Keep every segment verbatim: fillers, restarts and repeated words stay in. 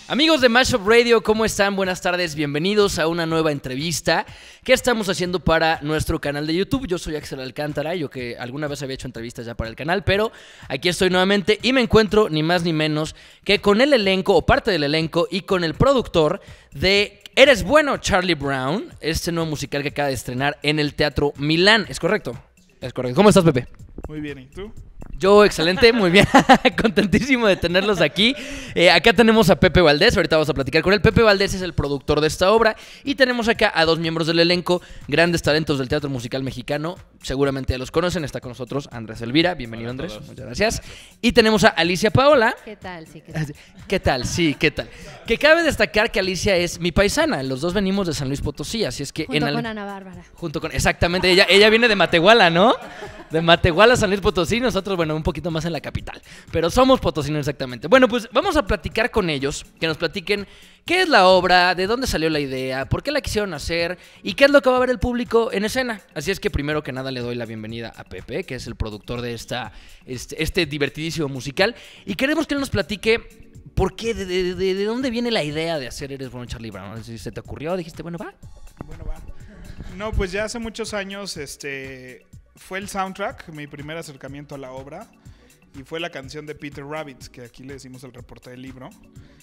Amigos de Mashup Radio, ¿cómo están? Buenas tardes, bienvenidos a una nueva entrevista que estamos haciendo para nuestro canal de YouTube. Yo soy Axel Alcántara, yo que alguna vez había hecho entrevistas ya para el canal, pero aquí estoy nuevamente y me encuentro ni más ni menos que con el elenco, o parte del elenco, y con el productor de Eres Bueno, Charlie Brown, este nuevo musical que acaba de estrenar en el Teatro Milán. ¿Es correcto? Es correcto. ¿Cómo estás, Pepe? Muy bien, ¿y tú? Yo, excelente, muy bien, contentísimo de tenerlos aquí. Eh, acá tenemos a Pepe Valdés, ahorita vamos a platicar con él. Pepe Valdés es el productor de esta obra y tenemos acá a dos miembros del elenco, grandes talentos del teatro musical mexicano, seguramente ya los conocen. Está con nosotros Andrés Elvira, bienvenido. Hola, Andrés, muchas gracias. gracias. Y tenemos a Alicia Paola. ¿Qué tal? Sí, ¿qué tal? ¿Qué tal? Sí, ¿qué tal? Que cabe destacar que Alicia es mi paisana, los dos venimos de San Luis Potosí, así es que... Junto en con Al... Ana Bárbara. Junto con, exactamente, ella, ella viene de Matehuala, ¿no? De Matehuala, San Luis Potosí, nosotros, bueno, un poquito más en la capital, pero somos potosinos exactamente. Bueno, pues vamos a platicar con ellos, que nos platiquen qué es la obra, de dónde salió la idea, por qué la quisieron hacer y qué es lo que va a ver el público en escena. Así es que primero que nada le doy la bienvenida a Pepe, que es el productor de esta, este, este divertidísimo musical, y queremos que él nos platique por qué, de, de, de, de dónde viene la idea de hacer Eres Bueno, Charlie Brown. Si se te ocurrió, dijiste, bueno, va. Bueno, va. No, pues ya hace muchos años, este... fue el soundtrack, mi primer acercamiento a la obra, y fue la canción de Peter Rabbit, que aquí le decimos el reporte del libro,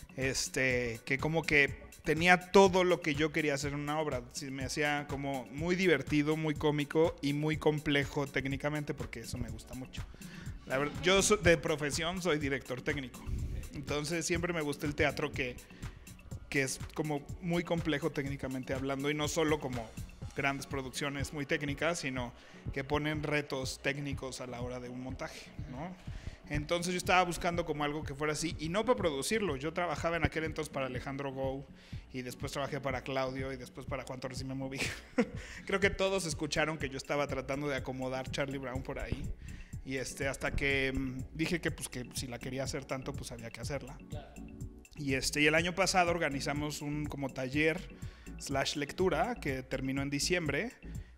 este, que como que tenía todo lo que yo quería hacer en una obra. Me hacía como muy divertido, muy cómico y muy complejo técnicamente, porque eso me gusta mucho. La verdad, yo de profesión soy director técnico, entonces siempre me gusta el teatro que, que es como muy complejo técnicamente hablando, y no solo como grandes producciones muy técnicas, sino que ponen retos técnicos a la hora de un montaje, ¿no? Entonces yo estaba buscando como algo que fuera así, y no para producirlo. Yo trabajaba en aquel entonces para Alejandro Gou, y después trabajé para Claudio, y después para Juan Torres y me moví. Creo que todos escucharon que yo estaba tratando de acomodar Charlie Brown por ahí, y este, hasta que mmm, dije que, pues, que si la quería hacer tanto, pues había que hacerla. Y, este, y el año pasado organizamos un como taller slash lectura que terminó en diciembre,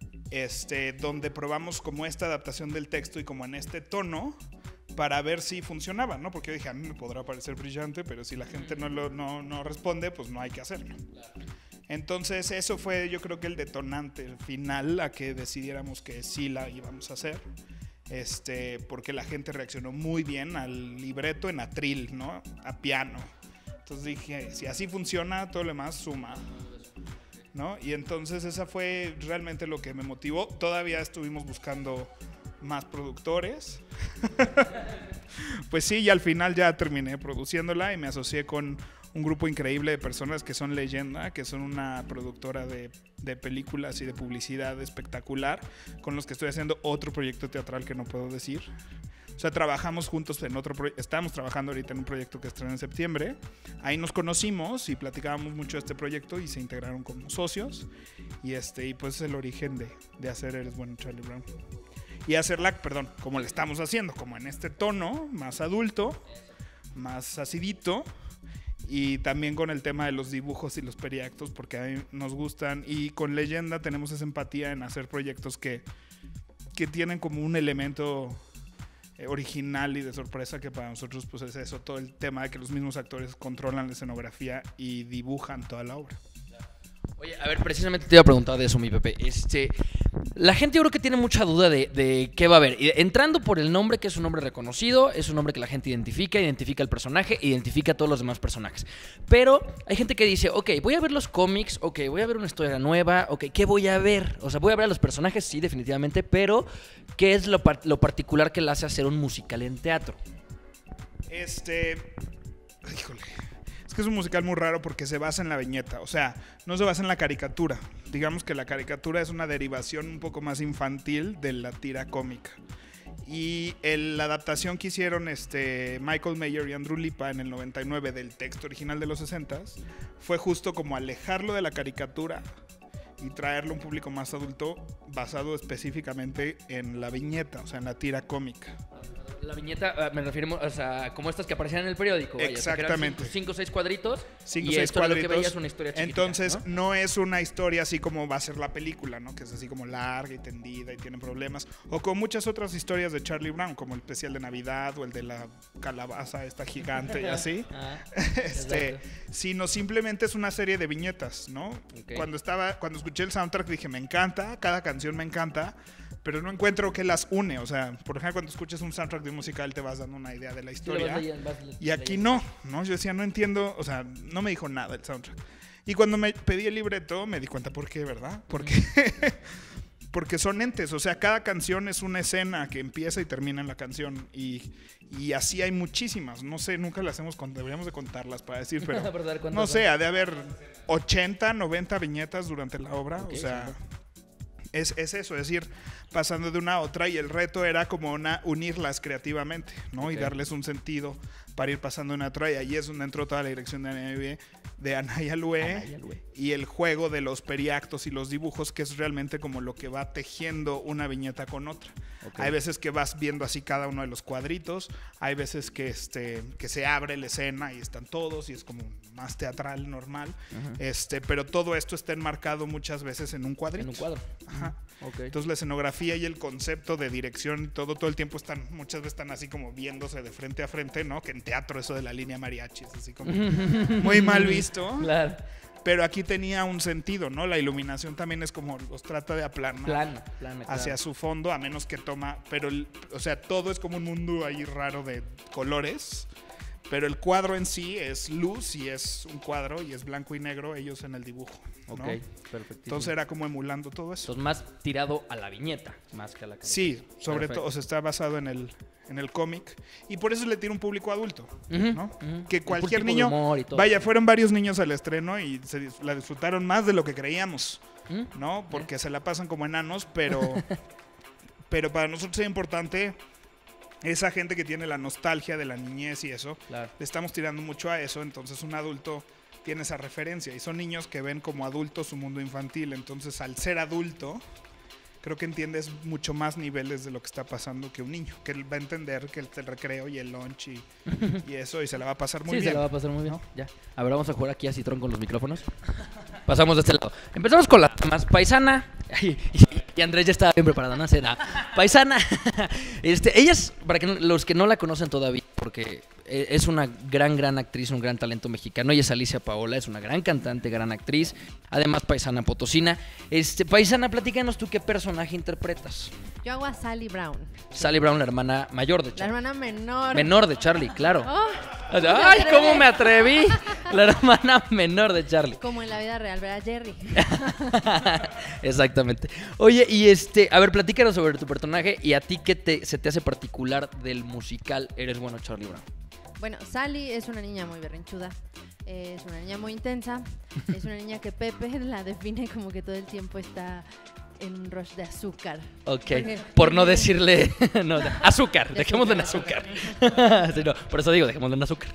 este, donde probamos como esta adaptación del texto y como en este tono para ver si funcionaba, ¿no? Porque yo dije, a mí me podrá parecer brillante, pero si la gente no, lo, no, no responde, pues no hay que hacerlo. Entonces eso fue, yo creo que el detonante final a que decidiéramos que sí la íbamos a hacer, este, porque la gente reaccionó muy bien al libreto en atril, ¿no? A piano. Entonces dije, si así funciona, todo lo demás suma, ¿no? Y entonces esa fue realmente lo que me motivó. Todavía estuvimos buscando más productores. Pues sí, y al final ya terminé produciéndola y me asocié con un grupo increíble de personas que son Leyenda, que son una productora de, de películas y de publicidad espectacular, con los que estoy haciendo otro proyecto teatral que no puedo decir. O sea, trabajamos juntos en otro proyecto, estamos trabajando ahorita en un proyecto que estrena en septiembre. Ahí nos conocimos y platicábamos mucho de este proyecto y se integraron como socios. Y este y pues es el origen de, de hacer Eres Bueno, Charlie Brown. Y hacerla, perdón, como le estamos haciendo, como en este tono, más adulto, más acidito. Y también con el tema de los dibujos y los periactos, porque a mí nos gustan. Y con Leyenda tenemos esa empatía en hacer proyectos que, que tienen como un elemento original y de sorpresa, que para nosotros pues es eso, todo el tema de que los mismos actores controlan la escenografía y dibujan toda la obra. Oye, a ver, precisamente te iba a preguntar de eso, mi Pepe. Este, la gente yo creo que tiene mucha duda de, de qué va a haber. Y entrando por el nombre, que es un nombre reconocido, es un nombre que la gente identifica, identifica el personaje, identifica a todos los demás personajes. Pero hay gente que dice, ok, voy a ver los cómics, ok, voy a ver una historia nueva, ok, ¿qué voy a ver? O sea, voy a ver a los personajes, sí, definitivamente, pero ¿qué es lo, par lo particular que le hace hacer un musical en teatro? Este... Híjole... Es que es un musical muy raro porque se basa en la viñeta, o sea, no se basa en la caricatura. Digamos que la caricatura es una derivación un poco más infantil de la tira cómica. Y el, la adaptación que hicieron este, Michael Mayer y Andrew Lipa en el noventa y nueve del texto original de los sesentas fue justo como alejarlo de la caricatura y traerlo a un público más adulto basado específicamente en la viñeta, o sea, en la tira cómica. la viñeta, ah, me refiero, o sea, como estas que aparecían en el periódico. Vaya, Exactamente. Cinco, cinco o seis cuadritos. Cinco o y seis esto cuadritos. Lo que veías una historia chiquitita, Entonces, ¿no? ¿no? es una historia así como va a ser la película, ¿no? Que es así como larga y tendida y tiene problemas. O con muchas otras historias de Charlie Brown, como el especial de Navidad o el de la calabaza esta gigante y así. Ah, este, sino simplemente es una serie de viñetas, ¿no? Okay. Cuando estaba, cuando escuché el soundtrack dije, me encanta, cada canción me encanta, pero no encuentro qué las une. O sea, por ejemplo, cuando escuchas un soundtrack de un musical te vas dando una idea de la historia. Sí, vas leyendo, vas y aquí no, ¿no? Yo decía, no entiendo, o sea, no me dijo nada el soundtrack. Y cuando me pedí el libreto me di cuenta por qué, ¿verdad? Porque, porque son entes, o sea, cada canción es una escena que empieza y termina en la canción. Y, y así hay muchísimas, no sé, nunca las hemos contado, deberíamos de contarlas para decir, pero no sé, ha de haber ochenta, noventa viñetas durante la obra, okay, o sea... Es, es eso, es ir pasando de una a otra y el reto era como una, unirlas creativamente, ¿no? Okay. Y darles un sentido para ir pasando de una a otra, y ahí es donde entró toda la dirección de Anaya, de Anaya Lue y el juego de los periactos y los dibujos, que es realmente como lo que va tejiendo una viñeta con otra. Okay. Hay veces que vas viendo así cada uno de los cuadritos, hay veces que, este, que se abre la escena y están todos y es como más teatral, normal, uh-huh. este, pero todo esto está enmarcado muchas veces en un cuadrito. En un cuadro. Ajá. Okay. Entonces la escenografía y el concepto de dirección y todo, todo el tiempo están, muchas veces están así como viéndose de frente a frente, ¿no? Que en teatro eso de la línea mariachi es así como muy mal visto. Claro. Pero aquí tenía un sentido, ¿no? La iluminación también es como los trata de aplanar plano, plano, hacia claro. su fondo, a menos que toma, pero, el, o sea, todo es como un mundo ahí raro de colores. Pero el cuadro en sí es luz y es un cuadro y es blanco y negro, ellos en el dibujo, ¿no? Ok, perfecto. Entonces era como emulando todo eso. Entonces más tirado a la viñeta, más que a la canción. Sí, sobre todo, o sea, está basado en el, en el cómic y por eso le tiene un público adulto, uh-huh, ¿no? Uh-huh. Que cualquier niño, vaya, fueron varios niños al estreno y se la disfrutaron más de lo que creíamos, uh-huh. ¿no? Porque yeah. se la pasan como enanos, pero, pero para nosotros es importante... Esa gente que tiene la nostalgia de la niñez y eso, claro. le estamos tirando mucho a eso, entonces un adulto tiene esa referencia y son niños que ven como adultos su mundo infantil, entonces al ser adulto creo que entiendes mucho más niveles de lo que está pasando que un niño, que él va a entender que el, el recreo y el lunch y, y eso y se la va a pasar muy sí, bien. Sí, se la va a pasar muy bien, ¿no? Ya. A ver, vamos a jugar aquí a Citrón con los micrófonos. Pasamos de este lado. Empezamos con la más paisana. Y, y Andrés ya estaba bien preparado, ¿no? Será paisana. Este, ella es, para que no, los que no la conocen todavía, porque es una gran, gran actriz, un gran talento mexicano. Ella es Alicia Paola, es una gran cantante, gran actriz. Además, paisana potosina. Este, paisana, platícanos tú qué personaje interpretas. Yo hago a Sally Brown. Sally Brown, la hermana mayor de Charlie. La hermana menor. Menor de Charlie, claro. Oh, ¡ay, cómo me atreví! La hermana menor de Charlie. Como en la vida real, ¿verdad, Jerry? Exactamente. Oye, y este, a ver, platícanos sobre tu personaje y a ti qué te, se te hace particular del musical Eres Bueno, Charlie Brown. Bueno, Sally es una niña muy berrinchuda, es una niña muy intensa, es una niña que Pepe la define como que todo el tiempo está en un rush de azúcar. Ok, porque, por no decirle no, de azúcar, de dejémoslo en azúcar. Sí, no, por eso digo, dejémoslo en azúcar.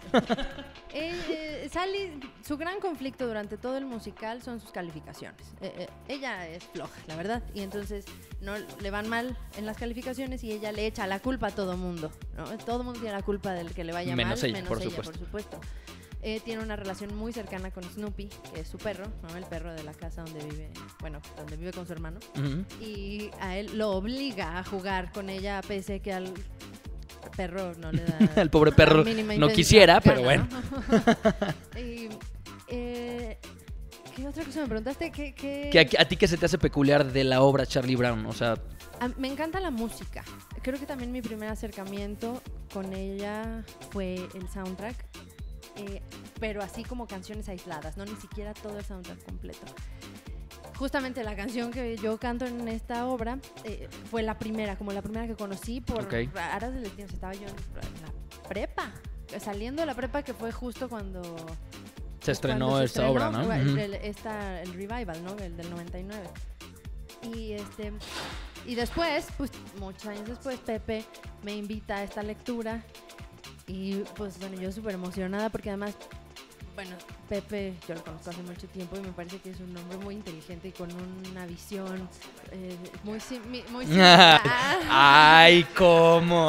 Eh, Sally, su gran conflicto durante todo el musical son sus calificaciones. Eh, eh, ella es floja, la verdad, y entonces no le van mal en las calificaciones y ella le echa la culpa a todo mundo, ¿no? Todo mundo tiene la culpa del que le vaya menos mal, ella, menos por ella, supuesto. por supuesto. Eh, tiene una relación muy cercana con Snoopy, que es su perro, ¿no? El perro de la casa donde vive, bueno, donde vive con su hermano. Uh-huh. Y a él lo obliga a jugar con ella, pese que al perro no le da... El pobre perro no quisiera, pero bueno. ¿no? y, eh, ¿qué otra cosa me preguntaste? ¿Qué, qué... ¿Que a, a ti qué se te hace peculiar de la obra Charlie Brown? O sea... A, me encanta la música. Creo que también mi primer acercamiento con ella fue el soundtrack. Eh, pero así como canciones aisladas, no ni siquiera todo el soundtrack completo. Justamente la canción que yo canto en esta obra eh, fue la primera, como la primera que conocí por okay. Aras del Destino. Estaba yo en la prepa, saliendo de la prepa, que fue justo cuando se estrenó cuando se esta estrenó, obra, ¿no? El, Uh-huh. el, esta, el revival, ¿no? El del noventa y nueve. Y este y después, pues muchos años después, Pepe me invita a esta lectura. Y pues bueno, yo súper emocionada porque además Bueno, Pepe, yo lo conozco hace mucho tiempo y me parece que es un hombre muy inteligente y con una visión eh, muy, simi- muy similar. Ay, ¿cómo?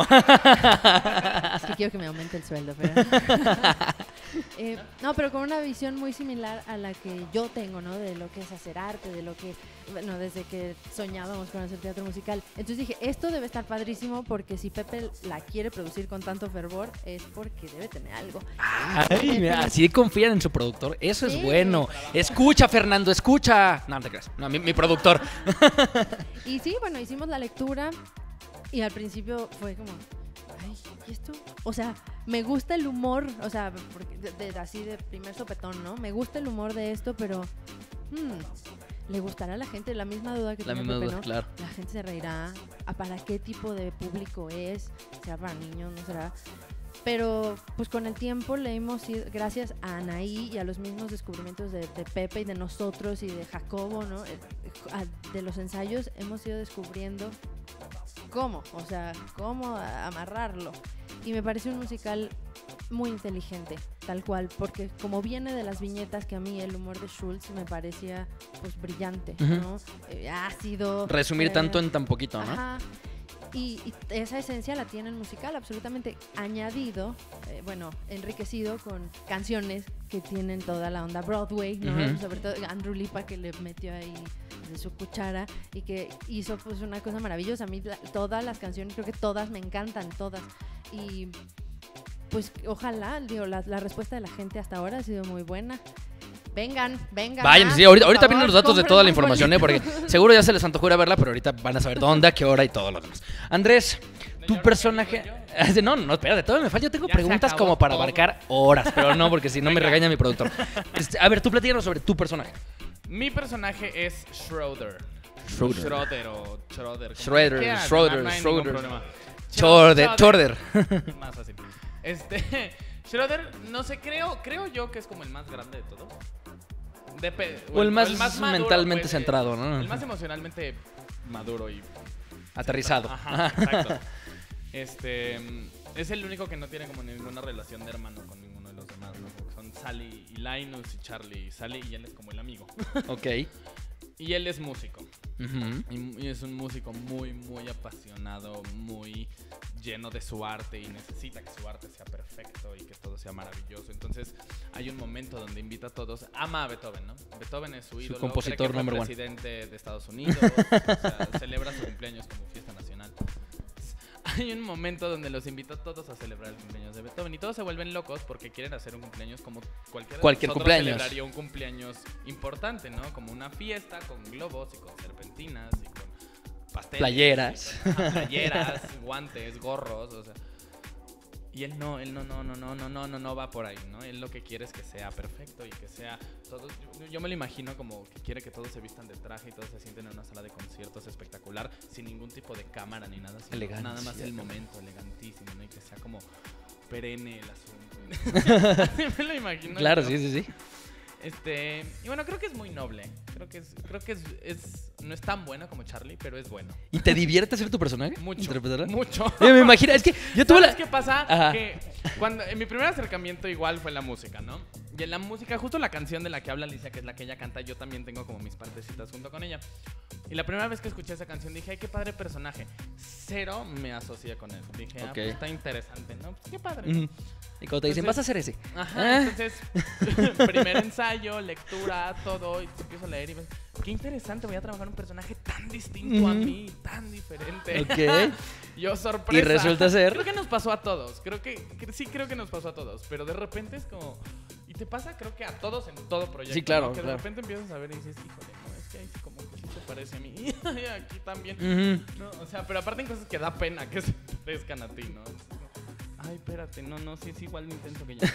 Es que quiero que me aumente el sueldo, pero... eh, no, pero con una visión muy similar a la que yo tengo, ¿no? De lo que es hacer arte, de lo que... Bueno, desde que soñábamos con hacer teatro musical. Entonces dije, esto debe estar padrísimo porque si Pepe la quiere producir con tanto fervor es porque debe tener algo. Ay, mira, así confían en su productor. Eso Sí. es bueno. Escucha, Fernando, escucha. No, no te creas. No, mi, mi productor. Y sí, bueno, hicimos la lectura y al principio fue como, ay, ¿y esto? O sea, me gusta el humor, o sea, porque de, de- así de primer sopetón, ¿no? Me gusta el humor de esto, pero hmm, ¿le gustará a la gente? La misma duda que La tenía misma Pepe, duda, ¿no? claro. La gente se reirá. ¿A ¿Para qué tipo de público es? ¿Será para niños? ¿No será? Pero pues con el tiempo le hemos ido, gracias a Anaí y a los mismos descubrimientos de, de Pepe y de nosotros y de Jacobo, ¿no? Eh, a- de los ensayos hemos ido descubriendo cómo, o sea, cómo a- amarrarlo. Y me parece un musical muy inteligente, tal cual, porque como viene de las viñetas que a mí el humor de Schultz me parecía pues brillante, Ujú. ¿no? Eh, ácido. Resumir eh, tanto en tan poquito, ¿no? Ajá. Y, y esa esencia la tiene el musical, absolutamente añadido, eh, bueno, enriquecido con canciones que tienen toda la onda Broadway, ¿no? Ujú. Sobre todo Andrew Lipa, que le metió ahí de su cuchara y que hizo pues una cosa maravillosa. A mí la- todas las canciones, creo que todas me encantan, todas. Y pues ojalá, digo, la, la respuesta de la gente hasta ahora ha sido muy buena. Vengan, vengan. Vayan, más, sí, ahorita, por ahorita vienen favor, los datos de compren toda la más información, ¿eh? Porque boletos. seguro ya se les antojó ir a verla, pero ahorita van a saber dónde, a qué hora y todo lo demás. Andrés, tu personaje... No, no, espérate, todavía me falta. Yo tengo Ya se preguntas acabó como para todo. abarcar horas, pero no, porque si no me Venga. regaña mi productor. Este, a ver, tú platícanos sobre tu personaje. Mi personaje es Schroeder. Schroeder. Schroeder o Schroeder. como Schroeder, quieras Schroeder, llamar, no hay ningún Schroeder. problema. Chorder, Schroeder. Chorder. Más fácil. Este, Schroeder, no sé, creo, creo yo que es como el más grande de todos. Depe- O el más maduro, mentalmente pues, centrado, ¿no? El más emocionalmente maduro y Aterrizado. Ajá, exacto. Este mm, es el único que no tiene como ninguna relación de hermano con ninguno de los demás, ¿no? Como que son Sally y Linus y Charlie y Sally y él es como el amigo. Ok. Y él es músico. Ujú. Y, y es un músico muy, muy apasionado, muy lleno de su arte y necesita que su arte sea perfecto y que todo sea maravilloso. Entonces hay un momento donde invita a todos, ama a Beethoven, ¿no? Beethoven es su ídolo, compositor cree que fue number one. presidente de Estados Unidos, o sea, celebra su cumpleaños como fiesta nacional. Hay un momento donde los invita a todos a celebrar el cumpleaños de Beethoven y todos se vuelven locos porque quieren hacer un cumpleaños como cualquiera Cualquier de nosotros cumpleaños. celebraría un cumpleaños importante, ¿no? Como una fiesta con globos y con serpentinas y con pasteles. Playeras. y con- ajá, playeras, guantes, gorros, o sea. Y él no, él no, no, no, no, no, no, no, no va por ahí, ¿no? Él lo que quiere es que sea perfecto y que sea todo. Yo, yo me lo imagino como que quiere que todos se vistan de traje y todos se sienten en una sala de conciertos espectacular, sin ningún tipo de cámara ni nada, sino Elegancia. nada más el momento, elegantísimo, ¿no? Y que sea como perenne el asunto. Así me lo imagino. Claro, yo. sí, sí, sí. Este, y bueno, creo que es muy noble. Creo que es, creo que es, es no es tan bueno como Charlie, pero es bueno. ¿Y te divierte ser tu personaje? Mucho. ¿Interpretarlo? Mucho. Sí, me imagino, es que yo tuve ¿Sabes la... qué pasa? Ajá. Que cuando en mi primer acercamiento igual fue la música, ¿no? Y en la música, justo la canción de la que habla Alicia, que es la que ella canta, yo también tengo como mis partecitas junto con ella. Y la primera vez que escuché esa canción dije, ay, qué padre personaje. Cero me asocié con él. Dije, ah, Ok. pues está interesante, ¿no? Pues qué padre. Ujú. Y cuando te dicen, Entonces- vas a hacer ese. Ajá, Ah. entonces, primer ensayo, lectura, todo, y empiezo a leer y ves, qué interesante, voy a trabajar un personaje tan distinto a Ujú. mí, tan diferente. Ok. Yo sorpresa. Y resulta ser- Creo que nos pasó a todos, creo que, que- sí creo que nos pasó a todos, pero de repente es como, y te pasa creo que a todos en todo proyecto, Sí, claro, ¿no? Que claro. de repente empiezas a ver y dices, híjole, no, es que ahí sí como que sí se parece a mí, y aquí también. Ujú. No, o sea, pero aparte en cosas que da pena que se parezcan a ti, ¿no? Es como, ay, espérate, no, no, sí es igual de intenso que yo.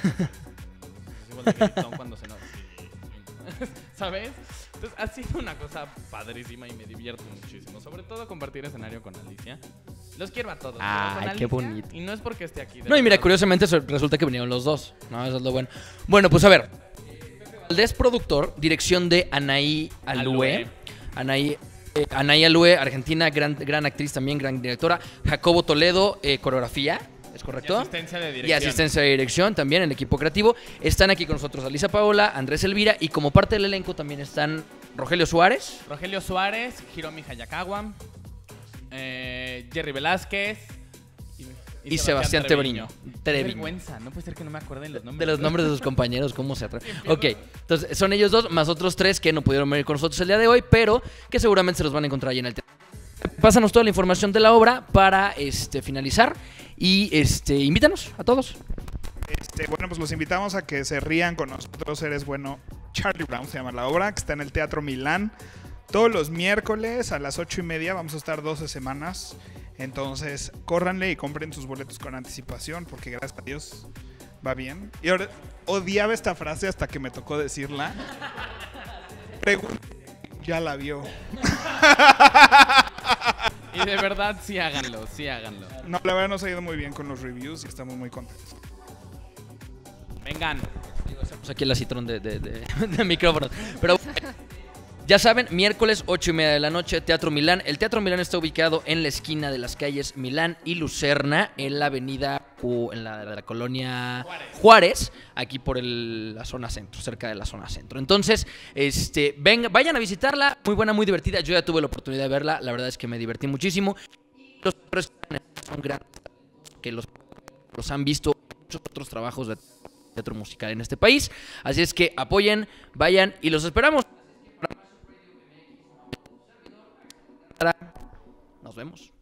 Es igual de gritón cuando se nos... sí, sí. ¿Sabes? Entonces ha sido una cosa padrísima y me divierto muchísimo. Sobre todo compartir escenario con Alicia. Los quiero a todos. pero Ay, con qué Alicia, bonito. Y no es porque esté aquí. de No, y mira, verdad. curiosamente so- resulta que vinieron los dos. No, eso es lo bueno. Bueno, pues a ver. Valdés, productor, dirección de Anaí Alue. Alue. Anaí, eh, Anaí Alue, argentina, gran, gran actriz también, gran directora. Jacobo Toledo, eh, coreografía. ¿Es correcto? Y asistencia de Y dirección. asistencia de dirección también, el equipo creativo. Están aquí con nosotros Alisa Paola, Andrés Elvira y como parte del elenco también están Rogelio Suárez. Rogelio Suárez, Hiromi Hayakawa, eh, Jerry Velázquez Y Sebastián Treviño. Qué Treviño. vergüenza, no puede ser que no me acuerde de los nombres. De los nombres de sus compañeros, ¿cómo se atreve? Ok, entonces son ellos dos, más otros tres que no pudieron venir con nosotros el día de hoy, pero que seguramente se los van a encontrar ahí en el teatro. Pásanos toda la información de la obra para este, finalizar y este, invítanos a todos. Este, bueno, pues los invitamos a que se rían con nosotros. Eres bueno. Charlie Brown se llama la obra, que está en el Teatro Milán. Todos los miércoles a las ocho y media vamos a estar doce semanas. Entonces, córranle y compren sus boletos con anticipación, porque gracias a Dios va bien. Y ahora, odiaba esta frase hasta que me tocó decirla. Pregunta, ya la vio. Y de verdad, sí háganlo, sí háganlo. No, la verdad nos ha ido muy bien con los reviews y estamos muy contentos. Vengan. Pues aquí el acitrón de, de, de, de micrófonos. Pero ya saben, miércoles ocho y media de la noche, Teatro Milán. El Teatro Milán está ubicado en la esquina de las calles Milán y Lucerna, en la avenida, en la, de la colonia Juárez, Juárez aquí por el, la zona centro, cerca de la zona centro. Entonces, este, venga, vayan a visitarla, muy buena, muy divertida. Yo ya tuve la oportunidad de verla, la verdad es que me divertí muchísimo. Los actores son grandes, que los, los han visto muchos otros trabajos de teatro musical en este país. Así es que apoyen, vayan y los esperamos. Nos vemos.